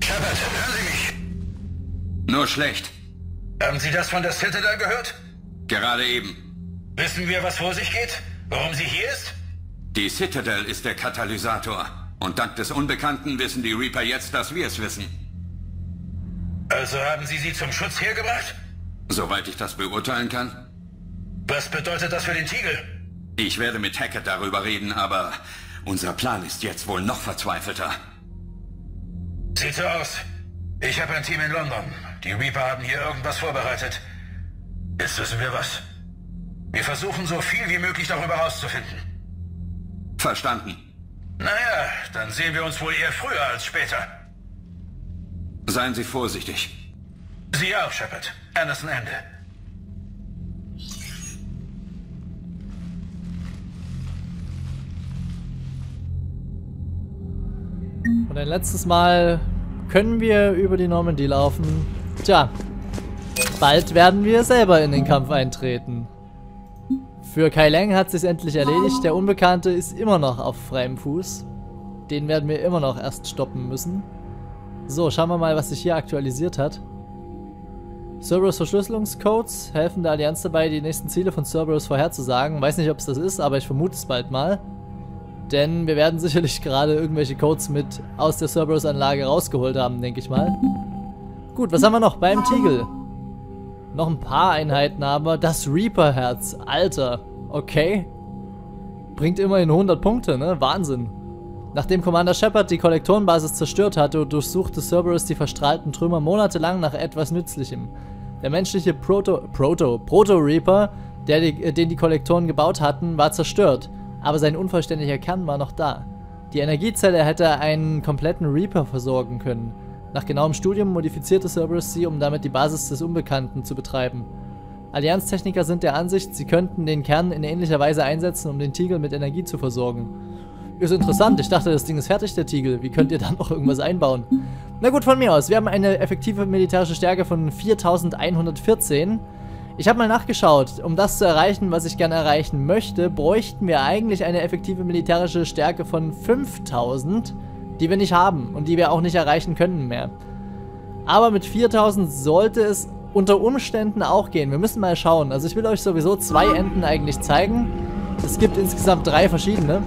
Shepard, hören Sie mich? Nur schlecht. Haben Sie das von der Citadel gehört? Gerade eben. Wissen wir, was vor sich geht? Warum sie hier ist? Die Citadel ist der Katalysator. Und dank des Unbekannten wissen die Reaper jetzt, dass wir es wissen. Also haben Sie sie zum Schutz hergebracht? Soweit ich das beurteilen kann. Was bedeutet das für den Tiegel? Ich werde mit Hackett darüber reden, aber unser Plan ist jetzt wohl noch verzweifelter. Sieht so aus. Ich habe ein Team in London. Die Reaper haben hier irgendwas vorbereitet. Jetzt wissen wir was. Wir versuchen so viel wie möglich darüber herauszufinden. Verstanden. Naja, dann sehen wir uns wohl eher früher als später. Seien Sie vorsichtig. Sie auch, Shepard. Anderson Ende. Und ein letztes Mal können wir über die Normandy laufen. Tja, bald werden wir selber in den Kampf eintreten. Für Kai Lang hat es sich endlich erledigt. Der Unbekannte ist immer noch auf freiem Fuß. Den werden wir immer noch erst stoppen müssen. So, schauen wir mal, was sich hier aktualisiert hat. Cerberus Verschlüsselungscodes helfen der Allianz dabei, die nächsten Ziele von Cerberus vorherzusagen. Weiß nicht, ob es das ist, aber ich vermute es bald mal. Denn wir werden sicherlich gerade irgendwelche Codes mit aus der Cerberus-Anlage rausgeholt haben, denke ich mal. Gut, was haben wir noch beim Tiegel? Noch ein paar Einheiten, aber das Reaper-Herz. Alter, okay. Bringt immerhin 100 Punkte, ne? Wahnsinn. Nachdem Commander Shepard die Kollektorenbasis zerstört hatte, durchsuchte Cerberus die verstrahlten Trümmer monatelang nach etwas Nützlichem. Der menschliche Proto-Reaper, den die Kollektoren gebaut hatten, war zerstört, aber sein unvollständiger Kern war noch da. Die Energiezelle hätte einen kompletten Reaper versorgen können. Nach genauem Studium modifizierte Cerberus sie, um damit die Basis des Unbekannten zu betreiben. Allianztechniker sind der Ansicht, sie könnten den Kern in ähnlicher Weise einsetzen, um den Tiegel mit Energie zu versorgen. Ist interessant, ich dachte, das Ding ist fertig, der Tiegel. Wie könnt ihr da noch irgendwas einbauen? Na gut, von mir aus. Wir haben eine effektive militärische Stärke von 4114. Ich habe mal nachgeschaut. Um das zu erreichen, was ich gerne erreichen möchte, bräuchten wir eigentlich eine effektive militärische Stärke von 5000, die wir nicht haben und die wir auch nicht erreichen können mehr. Aber mit 4000 sollte es unter Umständen auch gehen. Wir müssen mal schauen. Also ich will euch sowieso 2 Enden eigentlich zeigen. Es gibt insgesamt 3 verschiedene.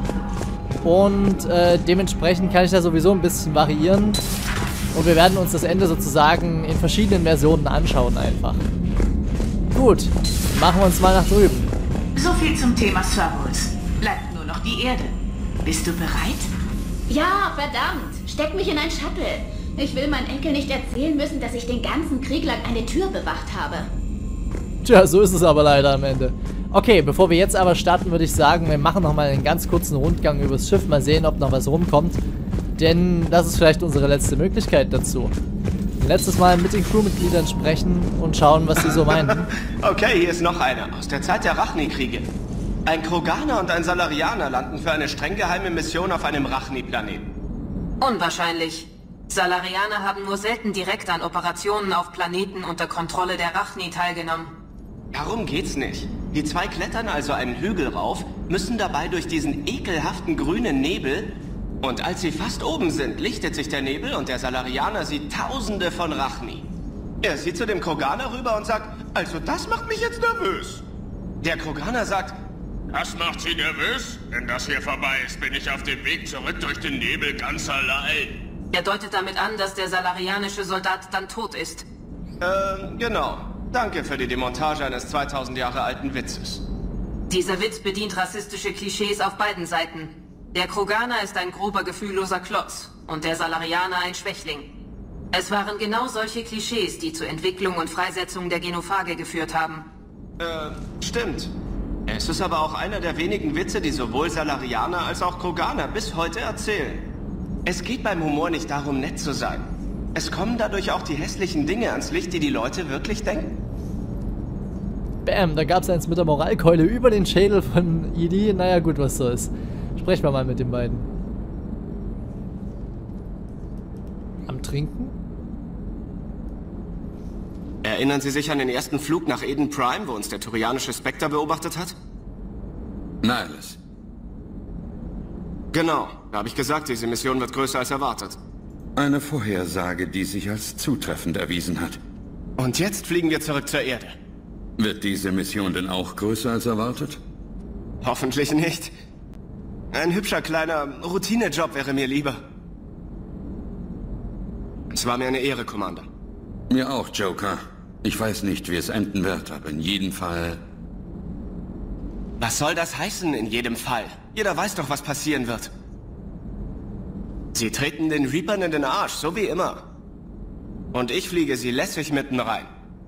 Und dementsprechend kann ich da sowieso ein bisschen variieren. Und wir werden uns das Ende sozusagen in verschiedenen Versionen anschauen einfach. Gut, machen wir uns mal nach drüben. So viel zum Thema Cerberus. Bleibt nur noch die Erde. Bist du bereit? Ja, verdammt. Steck mich in ein Shuttle. Ich will meinen Enkel nicht erzählen müssen, dass ich den ganzen Krieg lang eine Tür bewacht habe. Tja, so ist es aber leider am Ende. Okay, bevor wir jetzt aber starten, würde ich sagen, wir machen nochmal einen ganz kurzen Rundgang übers Schiff. Mal sehen, ob noch was rumkommt. Denn das ist vielleicht unsere letzte Möglichkeit dazu. Letztes Mal mit den Crewmitgliedern sprechen und schauen, was sie so meinen. Okay, hier ist noch einer. Aus der Zeit der Rachni-Kriege. Ein Kroganer und ein Salarianer landen für eine streng geheime Mission auf einem Rachni-Planeten. Unwahrscheinlich. Salarianer haben nur selten direkt an Operationen auf Planeten unter Kontrolle der Rachni teilgenommen. Darum geht's nicht. Die 2 klettern also einen Hügel rauf, müssen dabei durch diesen ekelhaften grünen Nebel. Und als sie fast oben sind, lichtet sich der Nebel und der Salarianer sieht Tausende von Rachni. Er sieht zu dem Kroganer rüber und sagt, also das macht mich jetzt nervös. Der Kroganer sagt, das macht Sie nervös? Wenn das hier vorbei ist, bin ich auf dem Weg zurück durch den Nebel ganz allein. Er deutet damit an, dass der salarianische Soldat dann tot ist. Genau. Danke für die Demontage eines 2000 Jahre alten Witzes. Dieser Witz bedient rassistische Klischees auf beiden Seiten. Der Kroganer ist ein grober, gefühlloser Klotz und der Salarianer ein Schwächling. Es waren genau solche Klischees, die zur Entwicklung und Freisetzung der Genophage geführt haben. Stimmt. Es ist aber auch einer der wenigen Witze, die sowohl Salarianer als auch Kroganer bis heute erzählen. Es geht beim Humor nicht darum, nett zu sein. Es kommen dadurch auch die hässlichen Dinge ans Licht, die die Leute wirklich denken. Bam, da gab es eins mit der Moralkeule über den Schädel von Edie. Naja gut, was soll's. Sprechen wir mal mit den beiden. Am Trinken? Erinnern Sie sich an den ersten Flug nach Eden Prime, wo uns der turianische Spectre beobachtet hat? Nihilus. Genau, da habe ich gesagt, diese Mission wird größer als erwartet. Eine Vorhersage, die sich als zutreffend erwiesen hat. Und jetzt fliegen wir zurück zur Erde. Wird diese Mission denn auch größer als erwartet? Hoffentlich nicht. Ein hübscher kleiner Routinejob wäre mir lieber. Es war mir eine Ehre, Commander. Mir auch, Joker. Ich weiß nicht, wie es enden wird, aber in jedem Fall... Was soll das heißen, in jedem Fall? Jeder weiß doch, was passieren wird. Sie treten den Reapern in den Arsch, so wie immer. Und ich fliege sie lässig mitten rein.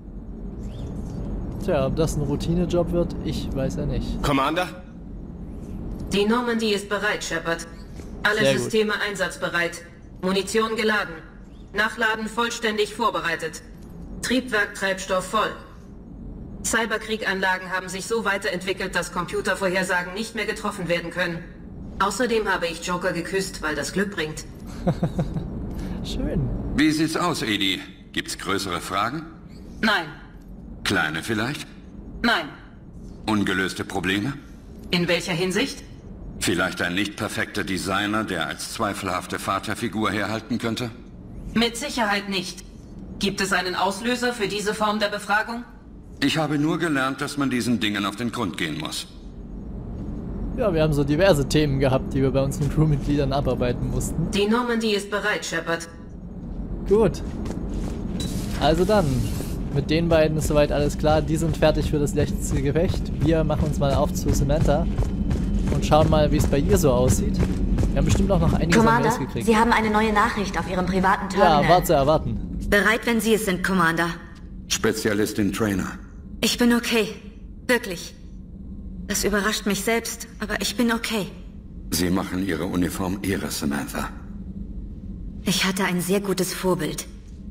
Tja, ob das ein Routinejob wird, ich weiß ja nicht. Commander? Die Normandy ist bereit, Shepard. Alle Sehr gut. Systeme einsatzbereit. Munition geladen. Nachladen vollständig vorbereitet. Triebwerktreibstoff voll. Cyberkrieganlagen haben sich so weiterentwickelt, dass Computervorhersagen nicht mehr getroffen werden können. Außerdem habe ich Joker geküsst, weil das Glück bringt. Schön. Wie sieht's aus, Edie? Gibt's größere Fragen? Nein. Kleine vielleicht? Nein. Ungelöste Probleme? In welcher Hinsicht? Vielleicht ein nicht perfekter Designer, der als zweifelhafte Vaterfigur herhalten könnte? Mit Sicherheit nicht. Gibt es einen Auslöser für diese Form der Befragung? Ich habe nur gelernt, dass man diesen Dingen auf den Grund gehen muss. Ja, wir haben so diverse Themen gehabt, die wir bei unseren Crewmitgliedern abarbeiten mussten. Die Normandy ist bereit, Shepard. Gut. Also dann, mit den beiden ist soweit alles klar. Die sind fertig für das letzte Gefecht. Wir machen uns mal auf zu Samantha und schauen mal, wie es bei ihr so aussieht. Wir haben bestimmt auch noch einiges an Commander, Mails gekriegt. Sie haben eine neue Nachricht auf Ihrem privaten Terminal. Ja, war zu erwarten. Bereit, wenn Sie es sind, Commander. Spezialistin Trainer. Ich bin okay. Wirklich. Das überrascht mich selbst, aber ich bin okay. Sie machen Ihre Uniform Ehre, Samantha. Ich hatte ein sehr gutes Vorbild.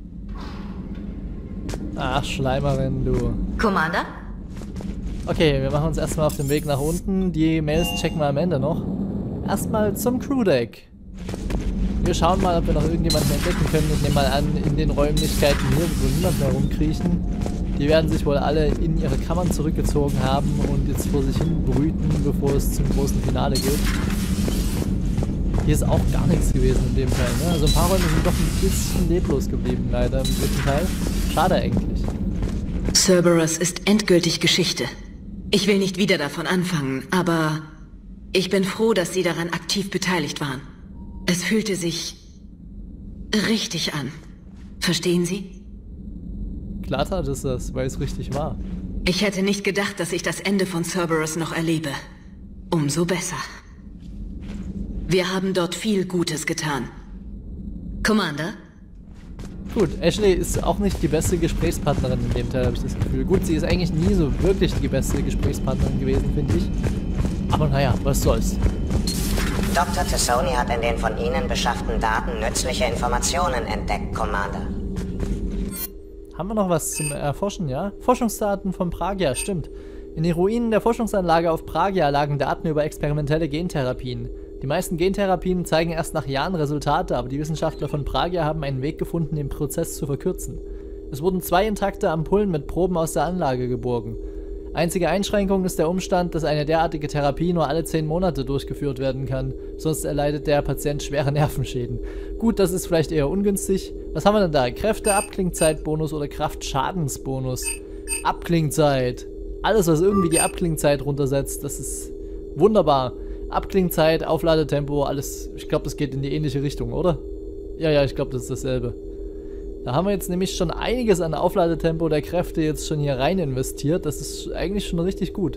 Ach, Schleimerin, du. Commander? Okay, wir machen uns erstmal auf den Weg nach unten. Die Mails checken wir am Ende noch. Erstmal zum Crewdeck. Wir schauen mal, ob wir noch irgendjemanden entdecken können. Ich nehme mal an, in den Räumlichkeiten hier, wo niemand mehr rumkriechen. Die werden sich wohl alle in ihre Kammern zurückgezogen haben und jetzt vor sich hin brüten, bevor es zum großen Finale geht. Hier ist auch gar nichts gewesen in dem Teil, ne? Also ein paar Räume sind doch ein bisschen leblos geblieben, leider im dritten Teil. Schade eigentlich. Cerberus ist endgültig Geschichte. Ich will nicht wieder davon anfangen, aber ich bin froh, dass Sie daran aktiv beteiligt waren. Es fühlte sich richtig an. Verstehen Sie? Klar tat es das, weil es richtig war. Ich hätte nicht gedacht, dass ich das Ende von Cerberus noch erlebe. Umso besser. Wir haben dort viel Gutes getan. Commander? Gut, Ashley ist auch nicht die beste Gesprächspartnerin in dem Teil, habe ich das Gefühl. Gut, sie ist eigentlich nie so wirklich die beste Gesprächspartnerin gewesen, finde ich. Aber naja, was soll's. Dr. Tassoni hat in den von Ihnen beschafften Daten nützliche Informationen entdeckt, Commander. Haben wir noch was zum Erforschen, ja? Forschungsdaten von Pragia, stimmt. In den Ruinen der Forschungsanlage auf Pragia lagen Daten über experimentelle Gentherapien. Die meisten Gentherapien zeigen erst nach Jahren Resultate, aber die Wissenschaftler von Pragia haben einen Weg gefunden, den Prozess zu verkürzen. Es wurden 2 intakte Ampullen mit Proben aus der Anlage geborgen. Einzige Einschränkung ist der Umstand, dass eine derartige Therapie nur alle 10 Monate durchgeführt werden kann, sonst erleidet der Patient schwere Nervenschäden. Gut, das ist vielleicht eher ungünstig. Was haben wir denn da? Kräfte, Abklingzeitbonus oder Kraftschadensbonus? Abklingzeit. Alles, was irgendwie die Abklingzeit runtersetzt, das ist wunderbar. Abklingzeit, Aufladetempo, alles, ich glaube, das geht in die ähnliche Richtung, oder? Ja, ich glaube, das ist dasselbe. Da haben wir jetzt nämlich schon einiges an Aufladetempo der Kräfte jetzt schon hier rein investiert. Das ist eigentlich schon richtig gut.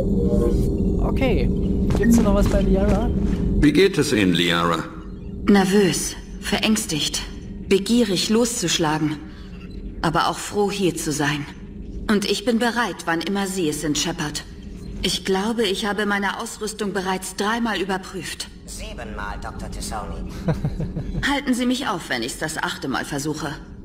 Okay, gibt's noch was bei Liara? Wie geht es Ihnen, Liara? Nervös, verängstigt, begierig loszuschlagen, aber auch froh hier zu sein. Und ich bin bereit, wann immer Sie es sind, Shepard. Ich glaube, ich habe meine Ausrüstung bereits 3-mal überprüft. 7-mal, Dr. Tassoni. Halten Sie mich auf, wenn ich es das 8. Mal versuche.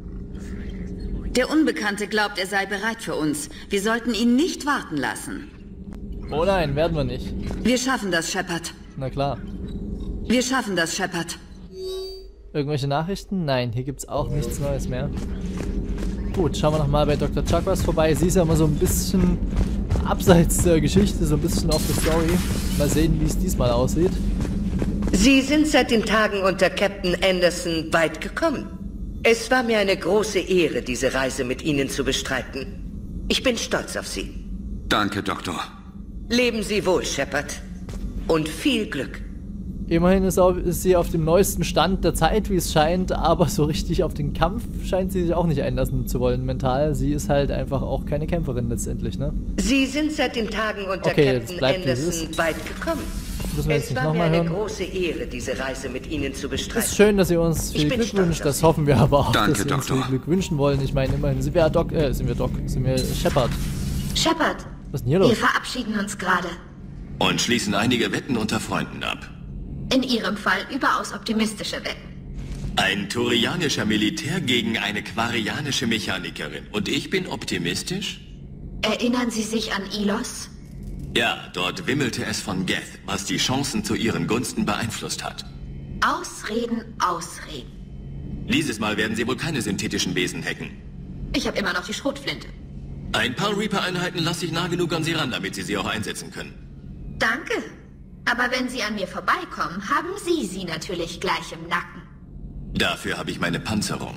Der Unbekannte glaubt, er sei bereit für uns. Wir sollten ihn nicht warten lassen. Oh nein, werden wir nicht. Wir schaffen das, Shepard. Na klar. Wir schaffen das, Shepard. Irgendwelche Nachrichten? Nein, hier gibt's auch nichts Neues mehr. Gut, schauen wir nochmal bei Dr. Chakras vorbei. Sie ist ja immer so ein bisschen abseits der Geschichte, so ein bisschen auf der Story. Mal sehen, wie es diesmal aussieht. Sie sind seit den Tagen unter Captain Anderson weit gekommen. Es war mir eine große Ehre, diese Reise mit Ihnen zu bestreiten. Ich bin stolz auf Sie. Danke, Doktor. Leben Sie wohl, Shepard. Und viel Glück. Immerhin ist sie auf dem neuesten Stand der Zeit, wie es scheint, aber so richtig auf den Kampf scheint sie sich auch nicht einlassen zu wollen mental. Sie ist halt einfach auch keine Kämpferin letztendlich, ne? Sie sind seit den Tagen unter Captain Anderson weit gekommen. Müssen wir jetzt nicht nochmal hören. Es war mir eine große Ehre, diese Reise mit Ihnen zu bestreiten. Es ist schön, dass ihr uns viel Glück wünscht, das hoffen wir aber auch, dass wir uns viel Glück wünschen wollen. Ich meine, immerhin sind wir Shepard. Shepard, was ist denn hier los? Wir verabschieden uns gerade. Und schließen einige Wetten unter Freunden ab. In Ihrem Fall überaus optimistische Wetten. Ein turianischer Militär gegen eine quarianische Mechanikerin. Und ich bin optimistisch? Erinnern Sie sich an Ilos? Ja, dort wimmelte es von Geth, was die Chancen zu ihren Gunsten beeinflusst hat. Ausreden, Ausreden. Dieses Mal werden sie wohl keine synthetischen Wesen hacken. Ich habe immer noch die Schrotflinte. Ein paar Reaper-Einheiten lasse ich nah genug an sie ran, damit sie sie auch einsetzen können. Danke. Aber wenn Sie an mir vorbeikommen, haben Sie sie natürlich gleich im Nacken. Dafür habe ich meine Panzerung.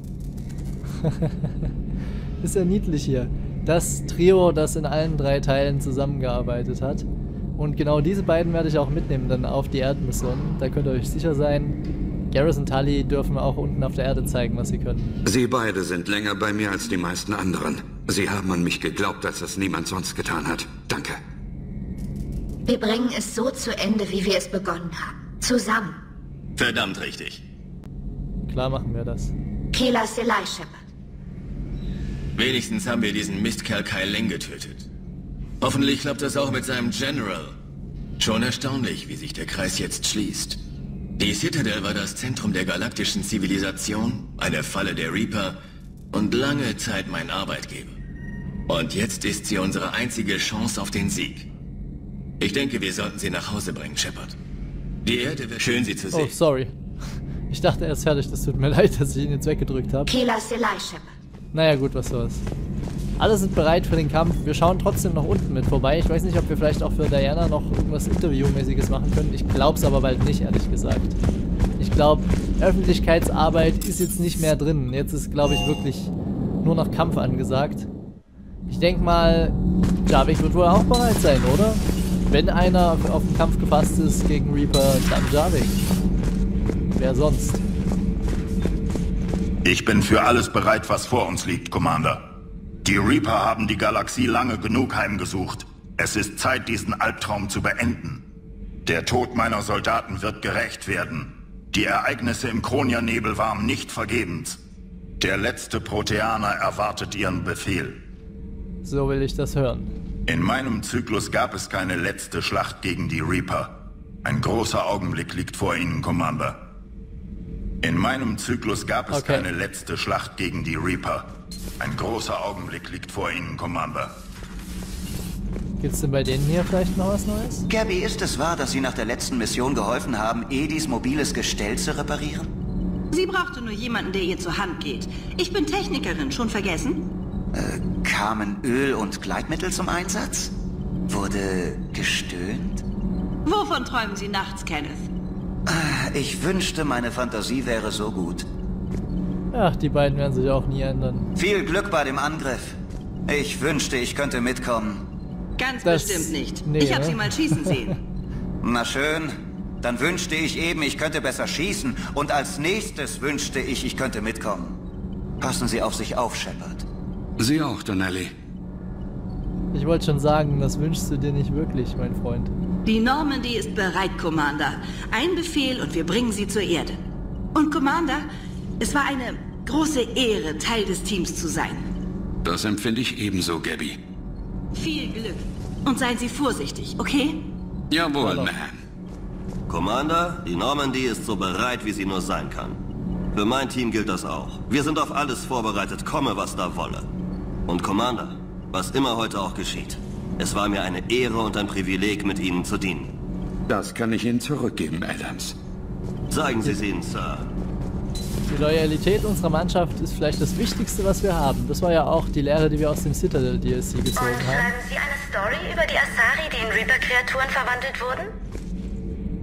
Ist ja niedlich hier. Das Trio, das in allen 3 Teilen zusammengearbeitet hat. Und genau diese beiden werde ich auch mitnehmen dann auf die Erdmission. Da könnt ihr euch sicher sein, Garrus und Tali dürfen auch unten auf der Erde zeigen, was sie können. Sie beide sind länger bei mir als die meisten anderen. Sie haben an mich geglaubt, als es niemand sonst getan hat. Danke. Wir bringen es so zu Ende, wie wir es begonnen haben. Zusammen. Verdammt richtig. Klar machen wir das. Kela Selai, Shepard. Wenigstens haben wir diesen Mistkerl Kai Leng getötet. Hoffentlich klappt das auch mit seinem General. Schon erstaunlich, wie sich der Kreis jetzt schließt. Die Citadel war das Zentrum der galaktischen Zivilisation, eine Falle der Reaper und lange Zeit mein Arbeitgeber. Und jetzt ist sie unsere einzige Chance auf den Sieg. Ich denke, wir sollten sie nach Hause bringen, Shepard. Die Erde wird schön, sie zu sehen. Oh, sorry. Ich dachte, er ist fertig. Das tut mir leid, dass ich ihn jetzt weggedrückt habe. Kela Selai, Shepard. Naja, gut, was soll's. Alle sind bereit für den Kampf. Wir schauen trotzdem noch unten mit vorbei. Ich weiß nicht, ob wir vielleicht auch für Diana noch irgendwas Interviewmäßiges machen können. Ich glaub's aber bald nicht, ehrlich gesagt. Ich glaube, Öffentlichkeitsarbeit ist jetzt nicht mehr drin. Jetzt ist, glaube ich, wirklich nur noch Kampf angesagt. Ich denke mal, Javik wird wohl auch bereit sein, oder? Wenn einer auf den Kampf gefasst ist gegen Reaper, dann Javik. Wer sonst? Ich bin für alles bereit, was vor uns liegt, Commander. Die Reaper haben die Galaxie lange genug heimgesucht. Es ist Zeit, diesen Albtraum zu beenden. Der Tod meiner Soldaten wird gerächt werden. Die Ereignisse im Kronia-Nebel waren nicht vergebens. Der letzte Proteaner erwartet ihren Befehl. So will ich das hören. In meinem Zyklus gab es keine letzte Schlacht gegen die Reaper. Ein großer Augenblick liegt vor Ihnen, Commander. In meinem Zyklus gab es keine letzte Schlacht gegen die Reaper. Ein großer Augenblick liegt vor Ihnen, Commander. Gibt's denn bei denen hier vielleicht noch was Neues? Gabby, ist es wahr, dass Sie nach der letzten Mission geholfen haben, Edis mobiles Gestell zu reparieren? Sie brauchte nur jemanden, der ihr zur Hand geht. Ich bin Technikerin, schon vergessen? Kamen Öl und Gleitmittel zum Einsatz? Wurde gestöhnt? Wovon träumen Sie nachts, Kenneth? Ich wünschte, meine Fantasie wäre so gut. Ach, die beiden werden sich auch nie ändern. Viel Glück bei dem Angriff. Ich wünschte, ich könnte mitkommen. Ganz bestimmt nicht. Nee, ich habe Sie mal schießen sehen. Na schön. Dann wünschte ich eben, ich könnte besser schießen. Und als nächstes wünschte ich könnte mitkommen. Passen Sie auf sich auf, Shepard. Sie auch, Donnelly. Ich wollte schon sagen, das wünschst du dir nicht wirklich, mein Freund. Die Normandy ist bereit, Commander. Ein Befehl und wir bringen sie zur Erde. Und Commander, es war eine große Ehre, Teil des Teams zu sein. Das empfinde ich ebenso, Gabby. Viel Glück. Und seien Sie vorsichtig, okay? Jawohl, Ma'am. Commander, die Normandy ist so bereit, wie sie nur sein kann. Für mein Team gilt das auch. Wir sind auf alles vorbereitet, komme was da wolle. Und Commander, was immer heute auch geschieht, es war mir eine Ehre und ein Privileg, mit Ihnen zu dienen. Das kann ich Ihnen zurückgeben, Adams. Zeigen Sie es ihnen, Sir. Die Loyalität unserer Mannschaft ist vielleicht das Wichtigste, was wir haben. Das war ja auch die Lehre, die wir aus dem Citadel DLC gezogen haben. Und schreiben Sie eine Story über die Asari, die in Reaper-Kreaturen verwandelt wurden?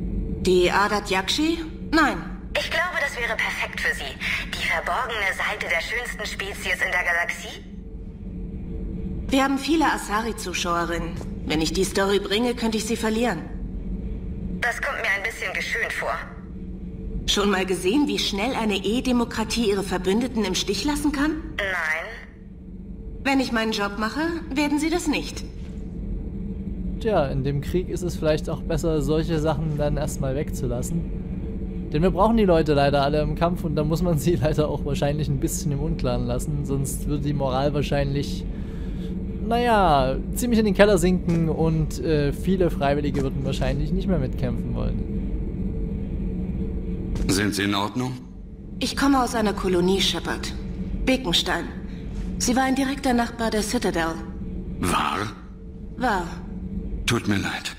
Die Adat Yakshi? Nein. Ich glaube, das wäre perfekt für Sie. Die verborgene Seite der schönsten Spezies in der Galaxie? Wir haben viele Asari-Zuschauerinnen. Wenn ich die Story bringe, könnte ich sie verlieren. Das kommt mir ein bisschen geschönt vor. Schon mal gesehen, wie schnell eine E-Demokratie ihre Verbündeten im Stich lassen kann? Nein. Wenn ich meinen Job mache, werden sie das nicht. Tja, in dem Krieg ist es vielleicht auch besser, solche Sachen dann erstmal wegzulassen. Denn wir brauchen die Leute leider alle im Kampf und da muss man sie leider auch wahrscheinlich ein bisschen im Unklaren lassen. Sonst würde die Moral wahrscheinlich, naja, ziemlich in den Keller sinken und viele Freiwillige würden wahrscheinlich nicht mehr mitkämpfen wollen. Sind Sie in Ordnung? Ich komme aus einer Kolonie, Shepard. Bekenstein. Sie war ein direkter Nachbar der Citadel. War? War. Tut mir leid.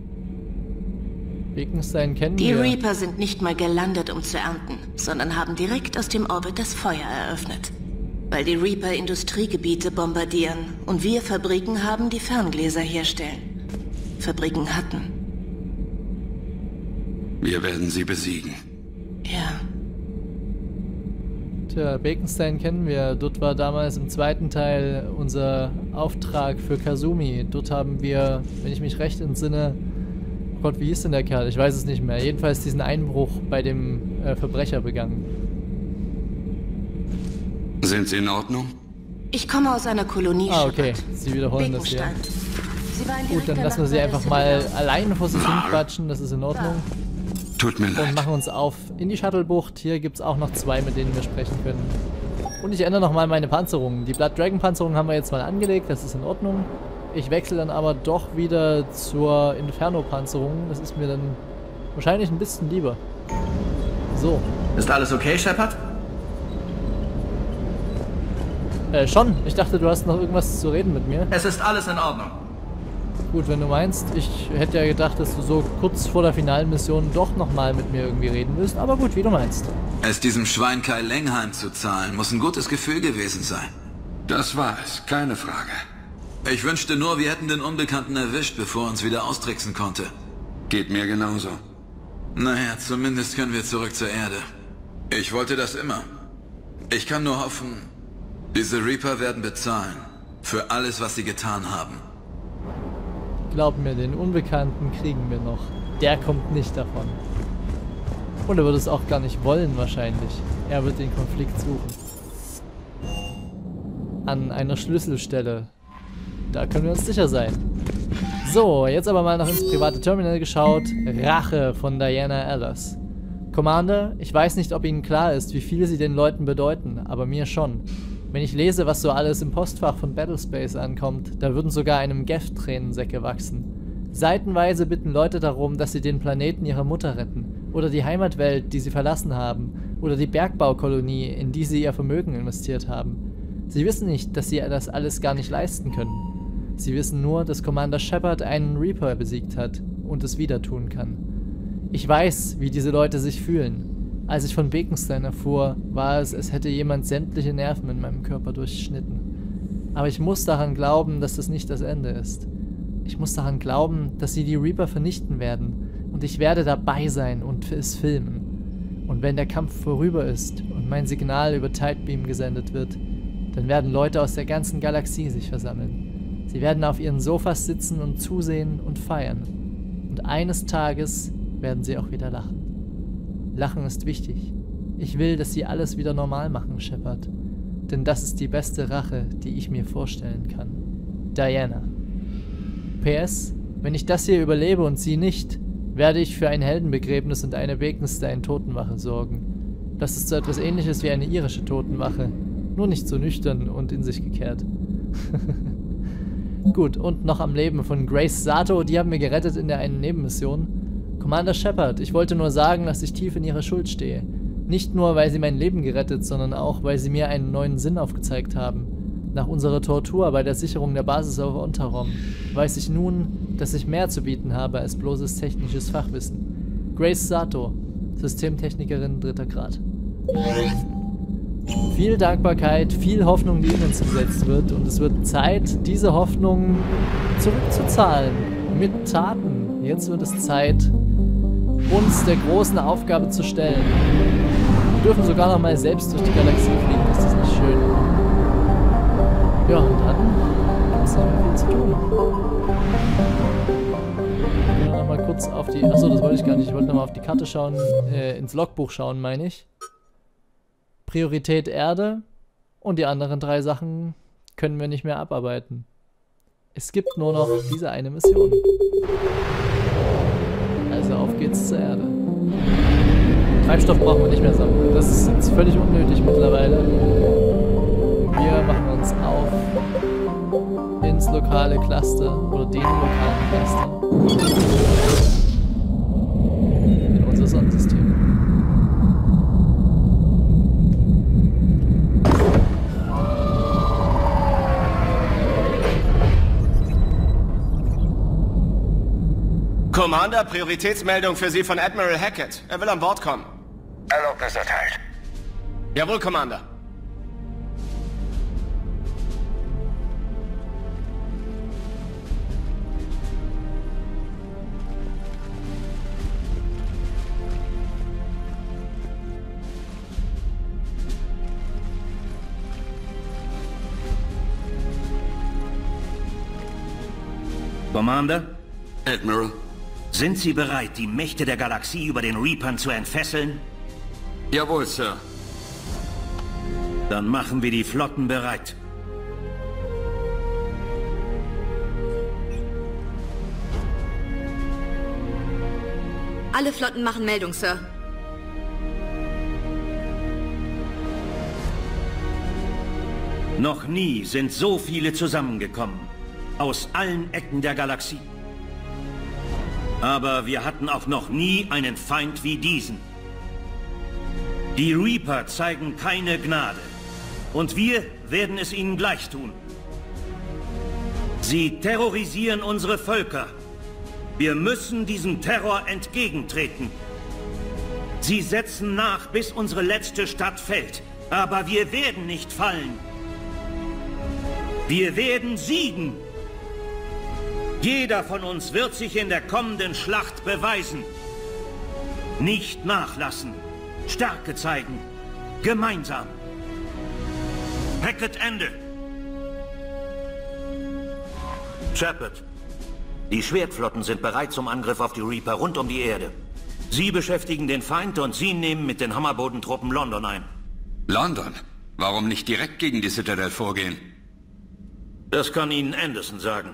Bekenstein kennen Die wir. Reaper sind nicht mal gelandet, um zu ernten, sondern haben direkt aus dem Orbit das Feuer eröffnet. Weil die Reaper Industriegebiete bombardieren und wir Fabriken haben, die Ferngläser herstellen. Fabriken hatten. Wir werden sie besiegen. Ja. Tja, Bekenstein kennen wir. Dort war damals im zweiten Teil unser Auftrag für Kasumi. Dort haben wir, wenn ich mich recht entsinne, oh Gott, wie hieß denn der Kerl? Ich weiß es nicht mehr. Jedenfalls diesen Einbruch bei dem Verbrecher begangen. Sind Sie in Ordnung? Ich komme aus einer Kolonie, Ah, okay. Sie wiederholen das hier. Gut, dann lassen wir sie einfach mal alleine vor sich hin quatschen. Das ist in Ordnung. Tut mir leid. Und machen uns auf in die Shuttle-Bucht. Hier gibt es auch noch 2, mit denen wir sprechen können. Und ich ändere nochmal meine Panzerung. Die Blood Dragon Panzerung haben wir jetzt mal angelegt. Das ist in Ordnung. Ich wechsle dann aber doch wieder zur Inferno-Panzerung. Das ist mir dann wahrscheinlich ein bisschen lieber. So. Ist alles okay, Shepard? Schon. Ich dachte, du hast noch irgendwas zu reden mit mir. Es ist alles in Ordnung. Gut, wenn du meinst. Ich hätte ja gedacht, dass du so kurz vor der finalen Mission doch nochmal mit mir irgendwie reden willst. Aber gut, wie du meinst. Es diesem Schwein Kai Leng heimzuzahlen, muss ein gutes Gefühl gewesen sein. Das war es, keine Frage. Ich wünschte nur, wir hätten den Unbekannten erwischt, bevor er uns wieder austricksen konnte. Geht mir genauso. Naja, zumindest können wir zurück zur Erde. Ich wollte das immer. Ich kann nur hoffen, diese Reaper werden bezahlen. Für alles, was sie getan haben. Glaub mir, den Unbekannten kriegen wir noch. Der kommt nicht davon. Und er wird es auch gar nicht wollen wahrscheinlich. Er wird den Konflikt suchen. An einer Schlüsselstelle. Da können wir uns sicher sein. So, jetzt aber mal noch ins private Terminal geschaut. Rache von Diana Ellers. Commander, ich weiß nicht, ob Ihnen klar ist, wie viel Sie den Leuten bedeuten, aber mir schon. Wenn ich lese, was so alles im Postfach von Battlespace ankommt, da würden sogar einem Geth Tränensäcke wachsen. Seitenweise bitten Leute darum, dass sie den Planeten ihrer Mutter retten. Oder die Heimatwelt, die sie verlassen haben. Oder die Bergbaukolonie, in die sie ihr Vermögen investiert haben. Sie wissen nicht, dass sie das alles gar nicht leisten können. Sie wissen nur, dass Commander Shepard einen Reaper besiegt hat und es wieder tun kann. Ich weiß, wie diese Leute sich fühlen. Als ich von Bekenstein erfuhr, war es, als hätte jemand sämtliche Nerven in meinem Körper durchschnitten. Aber ich muss daran glauben, dass das nicht das Ende ist. Ich muss daran glauben, dass sie die Reaper vernichten werden. Und ich werde dabei sein und es filmen. Und wenn der Kampf vorüber ist und mein Signal über Tidebeam gesendet wird, dann werden Leute aus der ganzen Galaxie sich versammeln. Sie werden auf ihren Sofas sitzen und zusehen und feiern. Und eines Tages werden sie auch wieder lachen. Lachen ist wichtig. Ich will, dass sie alles wieder normal machen, Shepard. Denn das ist die beste Rache, die ich mir vorstellen kann. Diana. PS, wenn ich das hier überlebe und sie nicht, werde ich für ein Heldenbegräbnis und eine Bekenstein-Totenwache sorgen. Das ist so etwas Ähnliches wie eine irische Totenwache. Nur nicht so nüchtern und in sich gekehrt. Gut, und noch am Leben von Grace Sato, die haben wir gerettet in der einen Nebenmission. Commander Shepard, ich wollte nur sagen, dass ich tief in ihrer Schuld stehe. Nicht nur, weil sie mein Leben gerettet, sondern auch, weil sie mir einen neuen Sinn aufgezeigt haben. Nach unserer Tortur bei der Sicherung der Basis auf Unterrom weiß ich nun, dass ich mehr zu bieten habe als bloßes technisches Fachwissen. Grace Sato, Systemtechnikerin 3. Grad. Viel Dankbarkeit, viel Hoffnung, die in uns gesetzt wird, und es wird Zeit, diese Hoffnung zurückzuzahlen. Mit Taten. Jetzt wird es Zeit, uns der großen Aufgabe zu stellen. Wir dürfen sogar noch mal selbst durch die Galaxie fliegen, ist das nicht schön? Ja, und dann gibt es noch mal viel zu tun. Ich will noch mal kurz auf die... Achso, das wollte ich gar nicht. Ich wollte noch mal auf die Karte schauen, ins Logbuch schauen, meine ich. Priorität Erde und die anderen 3 Sachen können wir nicht mehr abarbeiten. Es gibt nur noch diese eine Mission. Also auf geht's zur Erde. Treibstoff brauchen wir nicht mehr sammeln. Das ist jetzt völlig unnötig mittlerweile. Wir machen uns auf ins lokale Cluster oder den lokalen Cluster in unser Sonnensystem. Commander, Prioritätsmeldung für Sie von Admiral Hackett. Er will an Bord kommen. Erlaubnis erteilt. Jawohl, Commander. Commander? Admiral? Sind Sie bereit, die Mächte der Galaxie über den Reapern zu entfesseln? Jawohl, Sir. Dann machen wir die Flotten bereit. Alle Flotten machen Meldung, Sir. Noch nie sind so viele zusammengekommen. Aus allen Ecken der Galaxie. Aber wir hatten auch noch nie einen Feind wie diesen. Die Reaper zeigen keine Gnade. Und wir werden es ihnen gleich tun. Sie terrorisieren unsere Völker. Wir müssen diesem Terror entgegentreten. Sie setzen nach, bis unsere letzte Stadt fällt. Aber wir werden nicht fallen. Wir werden siegen. Jeder von uns wird sich in der kommenden Schlacht beweisen. Nicht nachlassen. Stärke zeigen. Gemeinsam. Hackett Ende. Shepard. Die Schwertflotten sind bereit zum Angriff auf die Reaper rund um die Erde. Sie beschäftigen den Feind und Sie nehmen mit den Hammerbodentruppen London ein. London? Warum nicht direkt gegen die Citadel vorgehen? Das kann Ihnen Anderson sagen.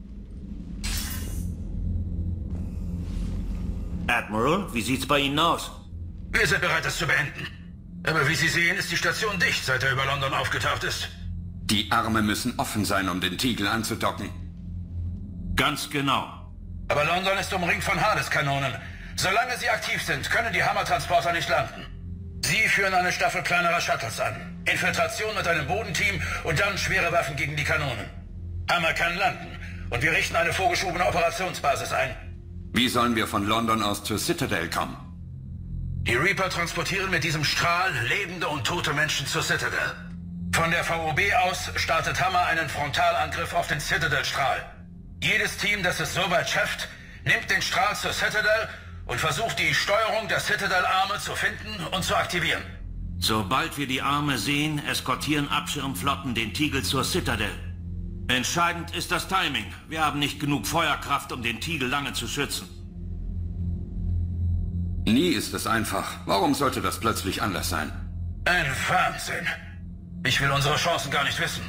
Admiral, wie sieht's bei Ihnen aus? Wir sind bereit, es zu beenden. Aber wie Sie sehen, ist die Station dicht, seit er über London aufgetaucht ist. Die Arme müssen offen sein, um den Tiegel anzudocken. Ganz genau. Aber London ist umringt von Hades-Kanonen. Solange sie aktiv sind, können die Hammertransporter nicht landen. Sie führen eine Staffel kleinerer Shuttles an. Infiltration mit einem Bodenteam und dann schwere Waffen gegen die Kanonen. Hammer kann landen und wir richten eine vorgeschobene Operationsbasis ein. Wie sollen wir von London aus zur Citadel kommen? Die Reaper transportieren mit diesem Strahl lebende und tote Menschen zur Citadel. Von der VOB aus startet Hammer einen Frontalangriff auf den Citadel-Strahl. Jedes Team, das es soweit schafft, nimmt den Strahl zur Citadel und versucht die Steuerung der Citadel-Arme zu finden und zu aktivieren. Sobald wir die Arme sehen, eskortieren Abschirmflotten den Tiegel zur Citadel. Entscheidend ist das Timing. Wir haben nicht genug Feuerkraft, um den Tiegel lange zu schützen. Nie ist es einfach. Warum sollte das plötzlich anders sein? Ein Wahnsinn. Ich will unsere Chancen gar nicht wissen.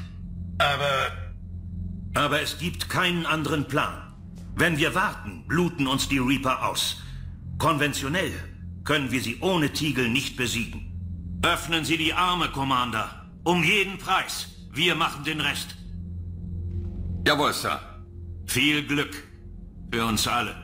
Aber es gibt keinen anderen Plan. Wenn wir warten, bluten uns die Reaper aus. Konventionell können wir sie ohne Tiegel nicht besiegen. Öffnen Sie die Arme, Commander. Um jeden Preis. Wir machen den Rest. Jawohl, Sir. Viel Glück. Für uns alle.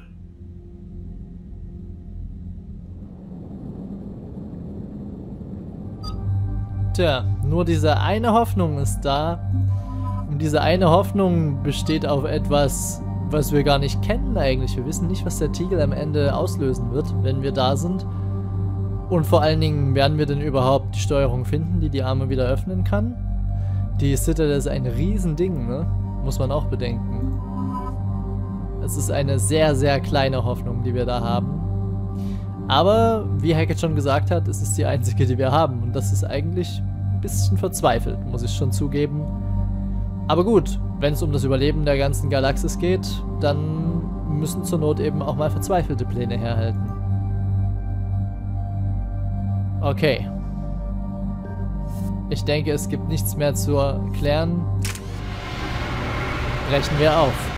Tja, nur diese eine Hoffnung ist da. Und diese eine Hoffnung besteht auf etwas, was wir gar nicht kennen eigentlich. Wir wissen nicht, was der Tiegel am Ende auslösen wird, wenn wir da sind. Und vor allen Dingen, werden wir denn überhaupt die Steuerung finden, die die Arme wieder öffnen kann? Die Citadel ist ein Riesending, ne? Muss man auch bedenken. Es ist eine sehr, sehr kleine Hoffnung, die wir da haben. Aber, wie Hackett schon gesagt hat, es ist die einzige, die wir haben. Und das ist eigentlich ein bisschen verzweifelt, muss ich schon zugeben. Aber gut, wenn es um das Überleben der ganzen Galaxis geht, dann müssen zur Not eben auch mal verzweifelte Pläne herhalten. Okay. Ich denke, es gibt nichts mehr zu erklären. Brechen wir auf.